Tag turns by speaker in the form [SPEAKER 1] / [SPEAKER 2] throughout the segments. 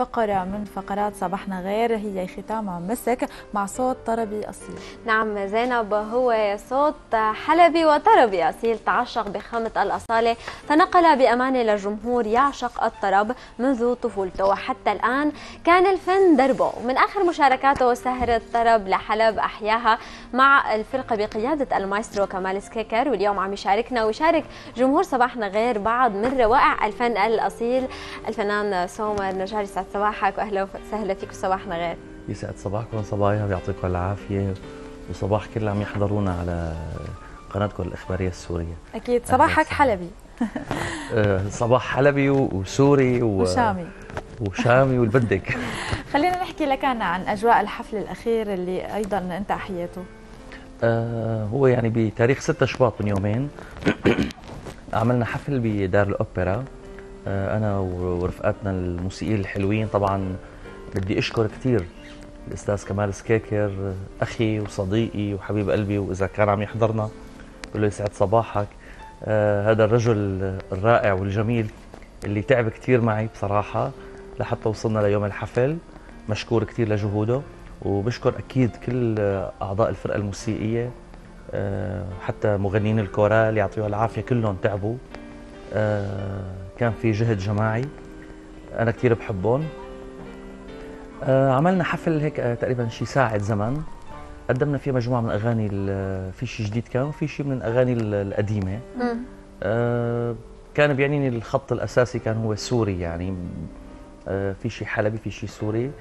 [SPEAKER 1] فقرة من فقرات صباحنا غير، هي ختامها مسك مع صوت طربي أصيل.
[SPEAKER 2] نعم زينب، هو صوت حلبي وطربي أصيل تعشق بخامة الأصالة، تنقل بأمانة للجمهور يعشق الطرب منذ طفولته وحتى الآن كان الفن دربه. ومن آخر مشاركاته سهرة طرب لحلب أحياها مع الفرقة بقيادة المايسترو كمال سكيكر، واليوم عم يشاركنا ويشارك جمهور صباحنا غير بعض من روائع الفن الأصيل الفنان سومر نجاري. يسعد صباحك واهلا وسهلا فيك بصباحنا غير.
[SPEAKER 3] يسعد صباحكم صبايا، بيعطيكم العافيه، وصباح كل اللي عم يحضرونا على قناتكم الاخباريه السوريه.
[SPEAKER 1] اكيد صباحك حلبي.
[SPEAKER 3] صباح حلبي وسوري وشامي واللي بدك.
[SPEAKER 1] خلينا نحكي لك عن اجواء الحفل الاخير اللي ايضا انت احييته.
[SPEAKER 3] هو يعني بتاريخ 6 شباط من يومين عملنا حفل بدار الاوبرا، أنا ورفقاتنا الموسيقيين الحلوين. طبعا بدي أشكر كثير الأستاذ كمال سكيكر، أخي وصديقي وحبيب قلبي، وإذا كان عم يحضرنا بقول له يسعد صباحك. هذا الرجل الرائع والجميل اللي تعب كثير معي بصراحة لحتى وصلنا ليوم الحفل، مشكور كثير لجهوده. وبشكر أكيد كل أعضاء الفرقة الموسيقية، حتى مغنيين الكورال يعطيهم العافية، كلهم تعبوا. كان في جهد جماعي أنا كثير بحبهم. عملنا حفل هيك تقريبا شي ساعة زمن، قدمنا فيه مجموعة من أغاني، في شي جديد كان وفي شي من الأغاني القديمة. كان بيعنيني الخط الأساسي كان هو سوري، يعني في شي حلبي في شي سوري،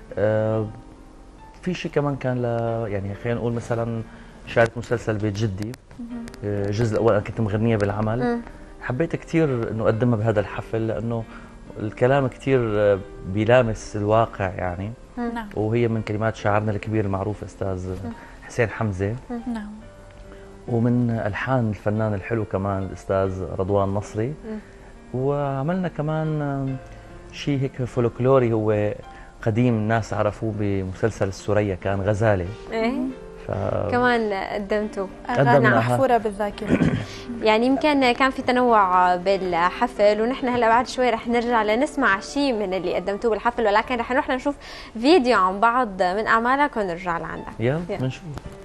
[SPEAKER 3] في شي كمان كان يعني خلينا نقول مثلا شارك مسلسل بيت جدي، الجزء الأول أنا كنت مغنية بالعمل. حبيت كثير انه اقدمها بهذا الحفل لانه الكلام كثير بيلامس الواقع يعني.
[SPEAKER 1] نعم.
[SPEAKER 3] وهي من كلمات شاعرنا الكبير المعروف استاذ حسين حمزه.
[SPEAKER 1] نعم.
[SPEAKER 3] ومن الحان الفنان الحلو كمان الاستاذ رضوان نصري. وعملنا كمان شيء هيك فولكلوري هو قديم الناس عرفوه بمسلسل السورية، كان غزالة.
[SPEAKER 2] كمان قدمتوا
[SPEAKER 1] أغاني محفورة بالذاكرة.
[SPEAKER 2] يعني يمكن كان في تنوع بالحفل، ونحن هلا بعد شوي رح نرجع لنسمع شيء من اللي قدمتوه بالحفل، ولكن رح نروح نشوف فيديو عن بعض من أعمالك ونرجع لعندك.
[SPEAKER 3] يلا نشوف.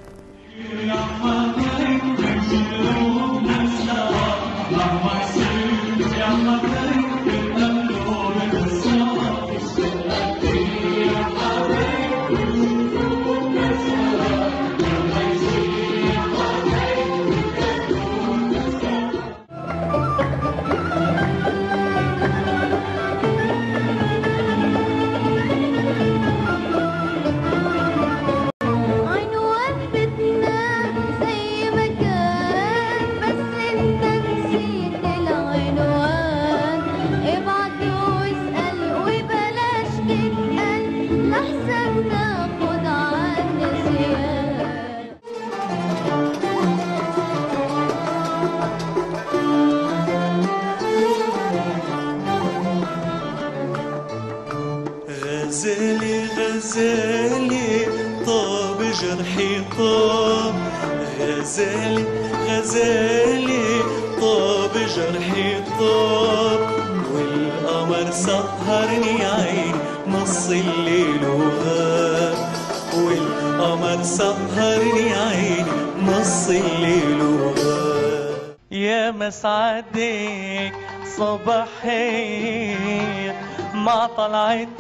[SPEAKER 4] غزالي غزالي طاب جرحي طاب، غزالي غزالي طاب جرحي طاب، والقمر سهرني عين نص الليل وغاب، والقمر سهرني عين نص الليل وغاب. يا مسعدك صباحي مع طلعت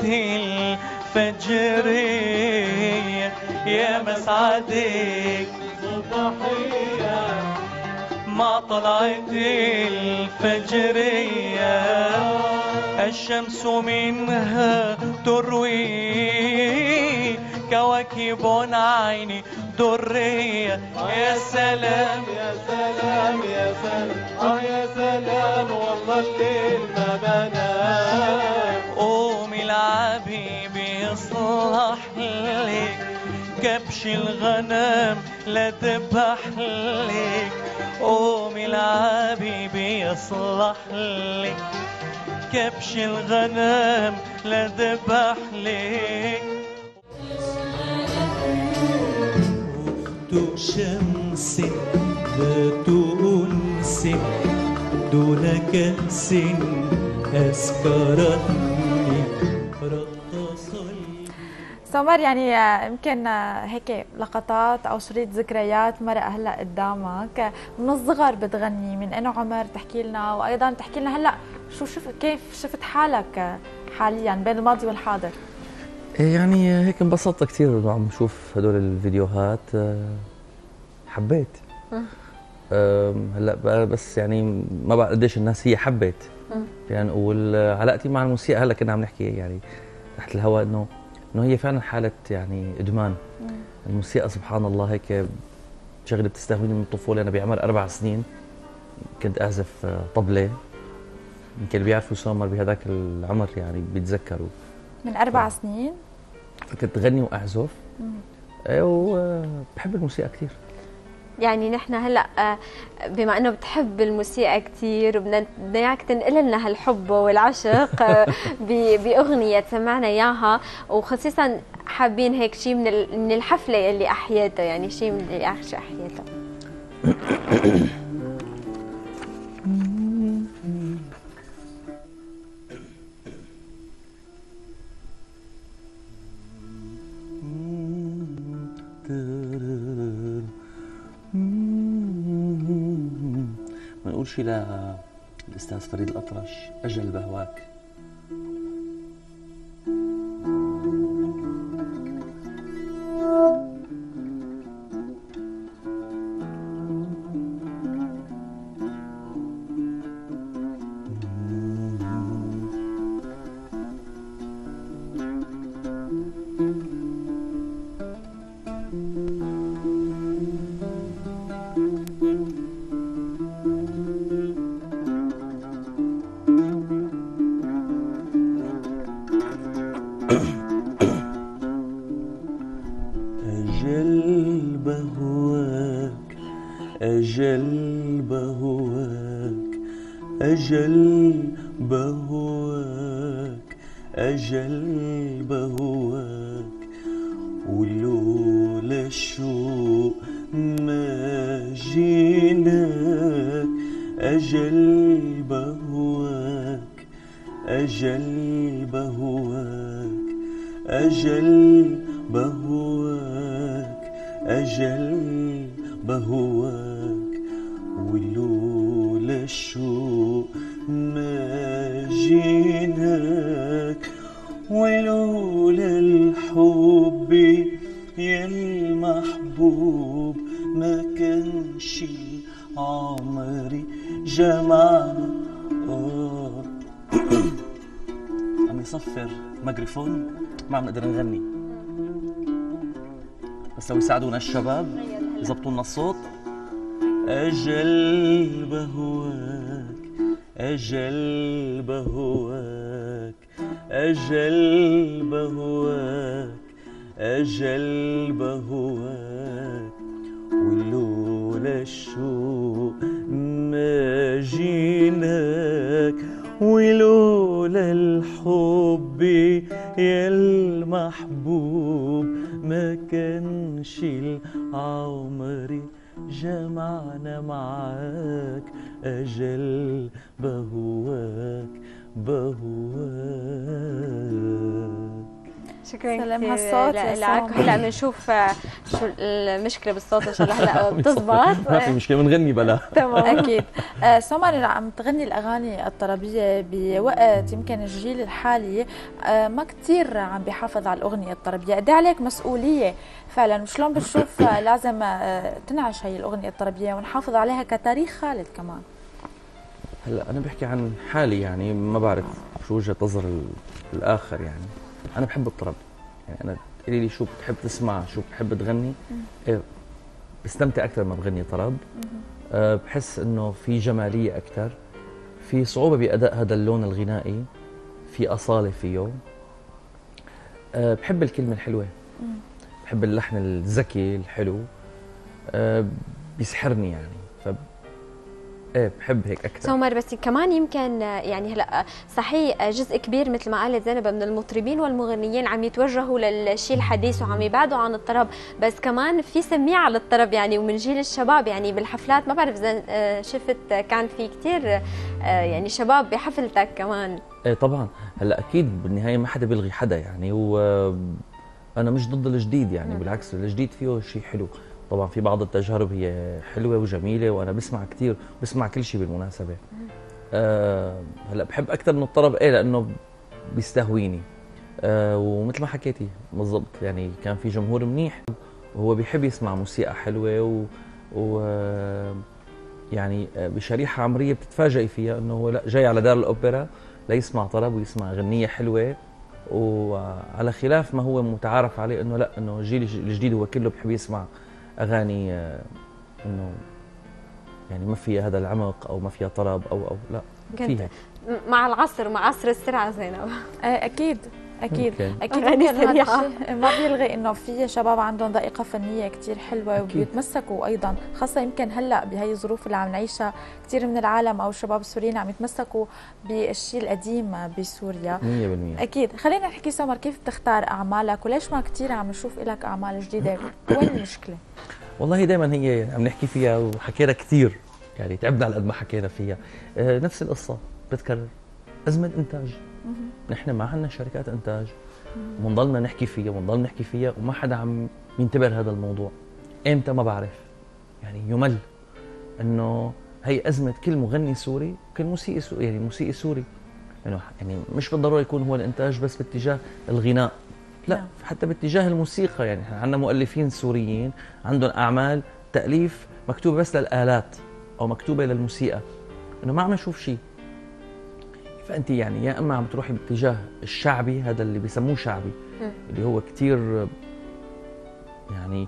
[SPEAKER 4] الفجرية، يا مسعدك صباحية مع طلعت الفجرية، الشمس منها تروي كواكب عيني درية. يا سلام يا سلام يا سلام يا سلام والله الليل ما بنام. قومي العبي بيصلح لك كبش الغنم لا ذبح لك، قومي العبي بيصلح لك كبش الغنم لا ذبح لك. وقت شمس ذات أنس دون كأس أسكرتني اتصل.
[SPEAKER 1] سمر، يعني يمكن هيك لقطات او شريط ذكريات مرق هلا قدامك من الصغر بتغني، من انه عمر تحكي لنا، وايضا تحكي لنا هلا شو شفت، كيف شفت حالك حاليا بين الماضي والحاضر؟
[SPEAKER 3] يعني هيك انبسطت كثير انه عم بشوف هدول الفيديوهات، حبيت. هلا بس يعني ما بعرف قديش الناس هي حبت. يعني نقول علاقتي مع الموسيقى، هلا كنا عم نحكي يعني تحت الهواء انه هي فعلا حاله يعني ادمان. الموسيقى سبحان الله هيك شغله بتستهويني من الطفوله. انا بعمر 4 سنين كنت اعزف طبله، يمكن اللي بيعرفوا سومر بهذاك العمر يعني بيتذكروا.
[SPEAKER 1] من 4 سنين
[SPEAKER 3] فكنت غني واعزف. وبحب الموسيقى كثير.
[SPEAKER 2] يعني نحن هلا بما انه بتحب الموسيقى كثير، بدنا اياك تنقل لنا هالحب والعشق باغنيه تسمعنا اياها، وخصيصا حابين هيك شيء من الحفله اللي احياته، يعني شيء من اللي احياته.
[SPEAKER 3] ما نقول شيء للأستاذ فريد الأطرش، أجل بهواك.
[SPEAKER 4] أجل بهواك، أجل بهواك، أجل بهواك، أجل بهواك، ولولا الشوق ما جيناك. أجل بهواك، أجل بهواك، أجل بهواك، أجل بهواك، ولولا الشوق ما جيناك. ولولا الحب يا المحبوب ما كانش عمري جمعنا. عم يصفر ميكروفون، ما عم نقدر نغني، بس لو يساعدونا الشباب يظبطوا لنا الصوت. أجل بهواك، أجل بهواك، أجل بهواك، أجل بهواك، ولولا الشوق ما جيناك. ولولا الحب يا المحبوب ما كانش العمر جمعنا معاك. أجل بهواك، بهواك.
[SPEAKER 2] شكرا
[SPEAKER 1] سلام
[SPEAKER 2] كثير
[SPEAKER 1] هالصوت يا
[SPEAKER 2] لك.
[SPEAKER 1] سام.
[SPEAKER 2] هلا بنشوف شو المشكله بالصوت، ان شاء الله هلا بتزبط.
[SPEAKER 3] ما في مشكله، بنغني بلا.
[SPEAKER 2] تمام.
[SPEAKER 1] اكيد. سمر، عم تغني الاغاني الطربيه بوقت يمكن الجيل الحالي ما كثير عم بيحافظ على الاغنيه الطربيه، قد عليك مسؤوليه فعلا، وشلون بتشوف لازم تنعش هي الاغنيه الطربيه ونحافظ عليها كتاريخ خالد كمان؟
[SPEAKER 3] هلا انا بحكي عن حالي، يعني ما بعرف شو وجهه نظر الاخر. يعني انا بحب الطرب، يعني انا قولي لي شو بتحب تسمع، شو بتحب تغني، بستمتع اكثر ما بغني طرب. بحس انه في جماليه اكثر، في صعوبه باداء هذا اللون الغنائي، في اصاله فيه. بحب الكلمه الحلوه، بحب اللحن الذكي الحلو، بيسحرني يعني. ايه بحب هيك اكثر.
[SPEAKER 2] سومر بس كمان يمكن يعني هلا صحيح جزء كبير مثل ما قالت زينب من المطربين والمغنيين عم يتوجهوا للشيء الحديث وعم يبعدوا عن الطرب، بس كمان في سميع على الطرب يعني ومن جيل الشباب يعني بالحفلات. ما بعرف اذا شفت كان في كثير يعني شباب بحفلتك كمان.
[SPEAKER 3] ايه طبعا. هلا اكيد بالنهايه ما حدا بيلغي حدا يعني، وانا مش ضد الجديد يعني، بالعكس الجديد فيه شيء حلو. طبعا في بعض التجارب هي حلوه وجميله، وانا بسمع كثير، بسمع كل شيء بالمناسبه. هلا بحب اكثر من الطرب ايه لانه بيستهويني. ومثل ما حكيتي بالضبط يعني كان في جمهور منيح وهو بيحب يسمع موسيقى حلوه يعني بشريحه عمريه بتتفاجئي فيها انه هو لا جاي على دار الاوبرا ليسمع طرب ويسمع غنيه حلوه، وعلى خلاف ما هو متعارف عليه انه لا، انه الجيل الجديد هو كله بحب يسمع اغاني انه يعني ما فيها هذا العمق او ما فيها طرب او لا فيها.
[SPEAKER 2] مع العصر، مع عصر السرعه زينب.
[SPEAKER 1] اكيد اكيد اكيد
[SPEAKER 2] أغاني
[SPEAKER 1] هذا
[SPEAKER 2] سريعة.
[SPEAKER 1] الشيء ما بيلغي انه في شباب عندهم ذائقه فنيه كثير حلوه وبيتمسكوا ايضا، خاصه يمكن هلا بهي الظروف اللي عم نعيشها كثير من العالم او الشباب السوريين عم يتمسكوا بالشيء القديم بسوريا
[SPEAKER 3] 100%.
[SPEAKER 1] اكيد. خلينا نحكي سمر، كيف بتختار اعمالك وليش ما كثير عم نشوف لك اعمال جديده؟ وين المشكله؟
[SPEAKER 3] والله دائما هي عم نحكي فيها وحكينا كثير يعني، تعبنا على قد ما حكينا فيها. نفس القصه بتكرر، ازمه انتاج. نحن ما عندنا شركات انتاج وبنضلنا نحكي فيها ونضل نحكي فيها وما حدا عم ينتبه لهذا الموضوع. امتى ما بعرف يعني، يمل انه هي ازمه كل مغني سوري، كل موسيقي سوري يعني موسيقي سوري يعني مش بالضروره يكون هو الانتاج بس باتجاه الغناء، لا حتى باتجاه الموسيقى. يعني احنا عندنا مؤلفين سوريين عندهم اعمال تاليف مكتوبه بس للالات او مكتوبه للموسيقى، انه ما عم نشوف شيء. فانت يعني يا اما عم تروحي باتجاه الشعبي، هذا اللي بيسموه شعبي اللي هو كثير يعني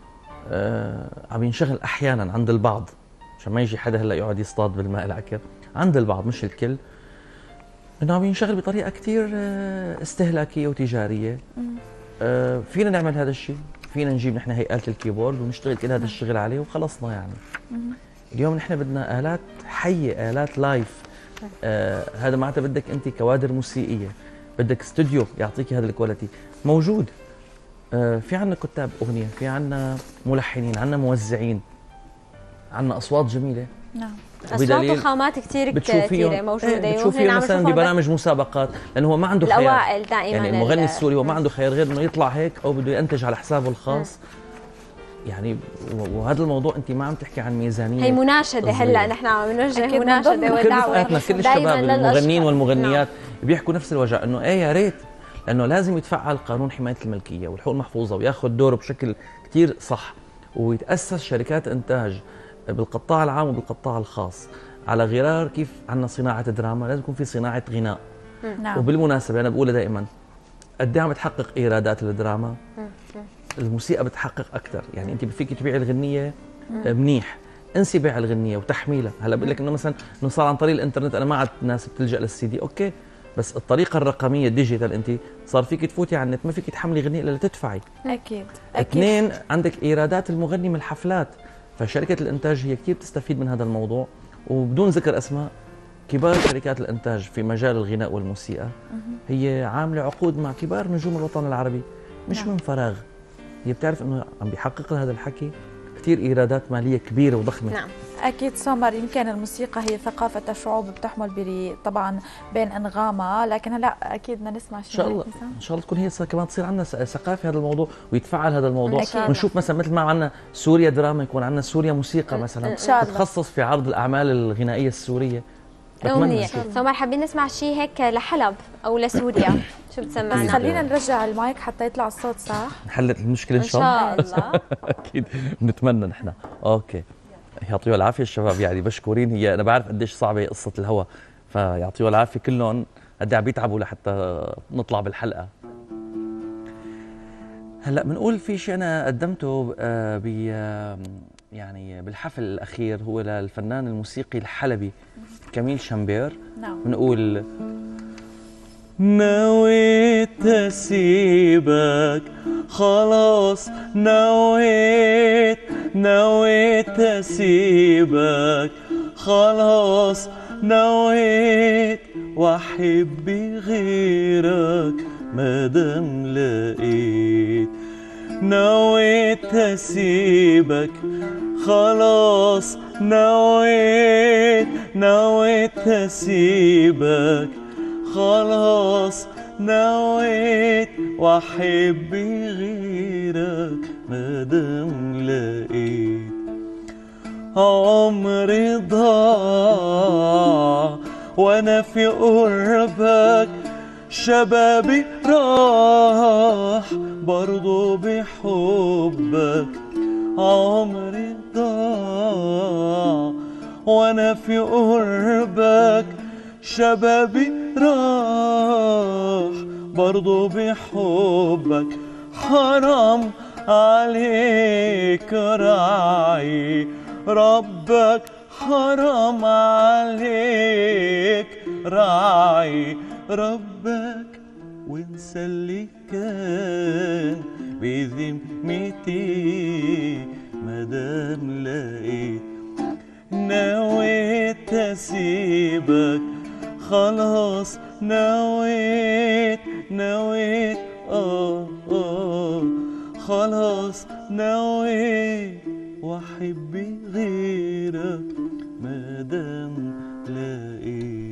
[SPEAKER 3] عم ينشغل احيانا عند البعض، عشان ما يجي حدا هلا يقعد يصطاد بالماء العكر، عند البعض مش الكل، انه عم ينشغل بطريقه كثير استهلاكيه وتجاريه. فينا نعمل هذا الشيء، فينا نجيب نحن هي آلة الكيبورد ونشتغل كل هذا الشغل عليه وخلصنا يعني. اليوم نحن بدنا آلات حيه، آلات لايف. هذا معناتها بدك انت كوادر موسيقيه، بدك استوديو يعطيكي هذا الكواليتي موجود. في عندنا كتاب اغنيه، في عندنا ملحنين، عندنا موزعين، عندنا اصوات جميله.
[SPEAKER 2] نعم، اصوات وخامات كثير كثيره موجوده.
[SPEAKER 3] بتشوفيها مثلا ببرامج مسابقات، لانه هو ما عنده خيار.
[SPEAKER 2] الاوائل دائما
[SPEAKER 3] يعني المغني السوري هو ما عنده خيار غير انه يطلع هيك او بده ينتج على حسابه الخاص. يعني وهذا الموضوع انت ما عم تحكي عن ميزانيه، هي
[SPEAKER 2] مناشده. هلا نحن عم نوجه مناشده
[SPEAKER 3] ودعوه كل الشباب المغنيين والمغنيات بيحكوا نفس الوجع، انه ايه يا ريت، لانه لازم يتفعل قانون حمايه الملكيه والحقوق المحفوظه وياخذ دوره بشكل كثير صح، ويتاسس شركات انتاج بالقطاع العام وبالقطاع الخاص، على غرار كيف عندنا صناعه دراما لازم يكون في صناعه غناء.
[SPEAKER 1] نعم.
[SPEAKER 3] وبالمناسبه انا بقولها دائما، قد ايه عم تحقق ايرادات الدراما؟ الموسيقى بتحقق اكثر. يعني انت فيك تبيع الغنيه منيح، انسي بيع الغنيه وتحميلها. هلا بقول لك انه مثلا انه صار عن طريق الانترنت، انا ما عاد الناس بتلجا للسي دي، اوكي، بس الطريقه الرقميه الديجيتال انت صار فيك تفوتي على النت، ما فيك تحملي غنيه الا تدفعي.
[SPEAKER 1] اكيد.
[SPEAKER 3] اثنين، عندك ايرادات المغني من الحفلات، فشركه الانتاج هي كثير بتستفيد من هذا الموضوع. وبدون ذكر اسماء، كبار شركات الانتاج في مجال الغناء والموسيقى هي عامله عقود مع كبار نجوم الوطن العربي، مش من فراغ. هي بتعرف انه عم بيحقق لها هذا الحكي كثير ايرادات ماليه كبيره وضخمه.
[SPEAKER 1] نعم اكيد سمر. يمكن الموسيقى هي ثقافه الشعوب بتحمل طبعا بين انغامها، لكن هلا اكيد بدنا نسمع شيء.
[SPEAKER 3] ان شاء الله ان شاء الله تكون هي كمان تصير عندنا ثقافه هذا الموضوع ويتفعل هذا الموضوع، ونشوف مثلا مثل ما عندنا سوريا دراما يكون عندنا سوريا موسيقى مثلا تتخصص في عرض الاعمال الغنائيه السوريه.
[SPEAKER 2] أمنية. سمر حابين نسمع شيء هيك لحلب او لسوريا، شو بتسمعنا؟
[SPEAKER 1] خلينا نرجع المايك حتى يطلع الصوت صح.
[SPEAKER 3] انحلت المشكله ان شاء الله. اكيد بنتمنى نحن. اوكي، يعطيهم العافيه الشباب، يعني مشكورين. هي انا بعرف قديش صعبه قصه الهواء، فيعطيهم العافيه كلهم، قد عم بيتعبوا لحتى نطلع بالحلقه. هلا بنقول في شيء انا قدمته يعني بالحفل الاخير، هو للفنان الموسيقي الحلبي كميل شامبير. بنقول نويت اسيبك خلاص، نويت اسيبك
[SPEAKER 4] خلاص نويت واحب غيرك مادام لقيت، نويت اسيبك خلاص نويت اسيبك خلاص نويت واحب غيرك مادام لقيت. عمري ضاع وانا في قربك، شبابي راح برضو بحبك. عمري ضاع وانا في قربك، شبابي راح برضو بحبك. حرام عليك راعي ربك، حرام عليك راعي ربك، وانسى اللي كان بذمتي مادام لقيت. نويت اسيبك خلاص نويت خلاص نويت واحب غيرك مادام لقيت.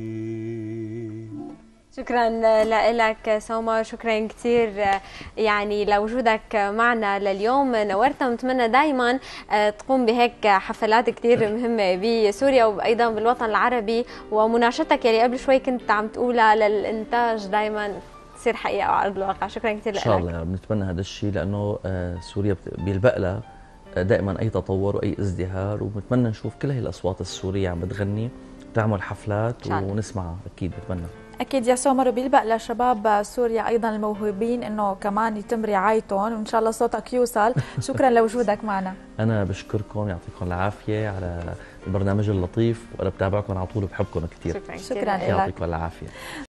[SPEAKER 2] شكرا لك سوما، شكرا كثير يعني لوجودك معنا لليوم، نورتنا. ونتمنى دائما تقوم بهيك حفلات كثير مهمه بسوريا وايضا بالوطن العربي، ومناشدتك اللي قبل شوي كنت عم تقولها للانتاج دائما تصير حقيقه على ارض الواقع. شكرا كثير لك.
[SPEAKER 3] ان شاء الله بنتمنى هذا الشيء، لانه سوريا بيلبق لها دائما اي تطور واي ازدهار، وبنتمنى نشوف كل هي الاصوات السوريه عم بتغني وتعمل حفلات ونسمعها. اكيد بتمنى.
[SPEAKER 1] اكيد يا سومر، وبيلبق لشباب سوريا ايضا الموهوبين انه كمان يتم رعايتهم، وان شاء الله صوتك يوصل. شكرا لوجودك معنا.
[SPEAKER 3] انا بشكركم، يعطيكم العافيه على البرنامج اللطيف، وانا بتابعكم على طول وبحبكم كثير.
[SPEAKER 2] شكرا
[SPEAKER 1] لك.
[SPEAKER 3] يعطيكم العافيه.